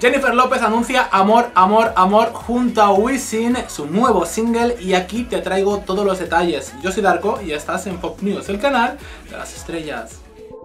Jennifer López anuncia Amor, Amor, Amor junto a Wisin, su nuevo single, y aquí te traigo todos los detalles. Yo soy Darko y estás en Pop News, el canal de las estrellas.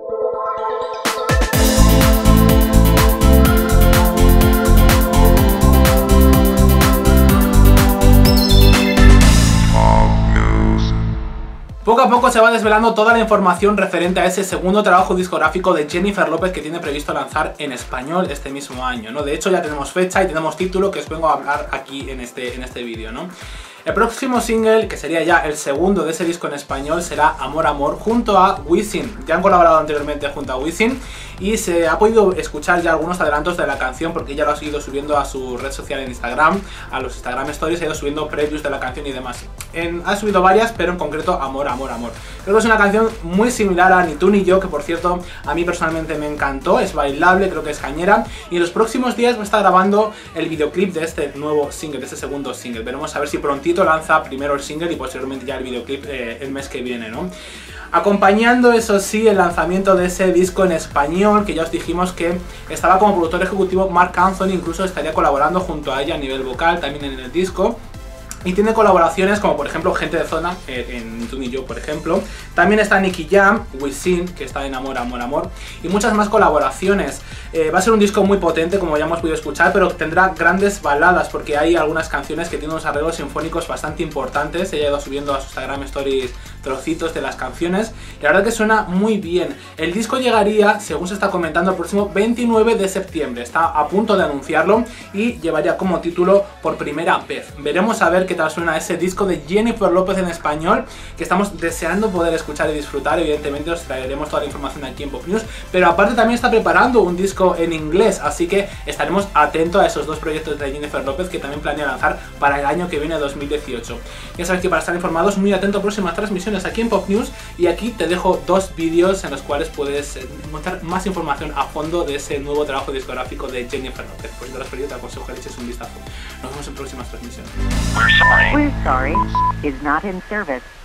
Poco a poco se va desvelando toda la información referente a ese segundo trabajo discográfico de Jennifer López que tiene previsto lanzar en español este mismo año, ¿no? De hecho ya tenemos fecha y tenemos título que os vengo a hablar aquí en este vídeo, ¿no? El próximo single, que sería ya el segundo de ese disco en español, será Amor Amor junto a Wisin. Ya han colaborado anteriormente junto a Wisin y se ha podido escuchar ya algunos adelantos de la canción porque ella lo ha seguido subiendo a su red social en Instagram, a los Instagram Stories, ha ido subiendo previews de la canción y demás. Ha subido varias, pero en concreto Amor Amor Amor. Creo que es una canción muy similar a Ni tú ni yo, que por cierto a mí personalmente me encantó, es bailable, creo que es cañera, y en los próximos días va a estar grabando el videoclip de este nuevo single, de este segundo single. Veremos a ver si prontito lanza primero el single y posteriormente ya el videoclip el mes que viene, ¿no? Acompañando, eso sí, el lanzamiento de ese disco en español, que ya os dijimos que estaba como productor ejecutivo Marc Anthony, incluso estaría colaborando junto a ella a nivel vocal también en el disco. Y tiene colaboraciones como por ejemplo Gente de Zona, en Ni tú ni yo por ejemplo. También está Nicky Jam, Wisin, que está en Amor, Amor, Amor. Y muchas más colaboraciones. Va a ser un disco muy potente, como ya hemos podido escuchar, pero tendrá grandes baladas porque hay algunas canciones que tienen unos arreglos sinfónicos bastante importantes. Ella ha ido subiendo a su Instagram Stories trocitos de las canciones y la verdad que suena muy bien. El disco llegaría, según se está comentando, el próximo 29 de septiembre. Está a punto de anunciarlo y llevaría como título Por primera vez. Veremos a ver qué tal suena ese disco de Jennifer López en español, que estamos deseando poder escuchar y disfrutar. Evidentemente os traeremos toda la información aquí en Pop News, pero aparte también está preparando un disco en inglés, así que estaremos atentos a esos dos proyectos de Jennifer López que también planea lanzar para el año que viene, 2018. Ya sabéis que para estar informados, muy atento a próximas transmisiones aquí en Pop News, y aquí te dejo dos vídeos en los cuales puedes encontrar más información a fondo de ese nuevo trabajo discográfico de Jennifer López. Pues si te lo has perdido, te aconsejo que le eches un vistazo. Nos vemos en próximas transmisiones. We're sorry is not in service.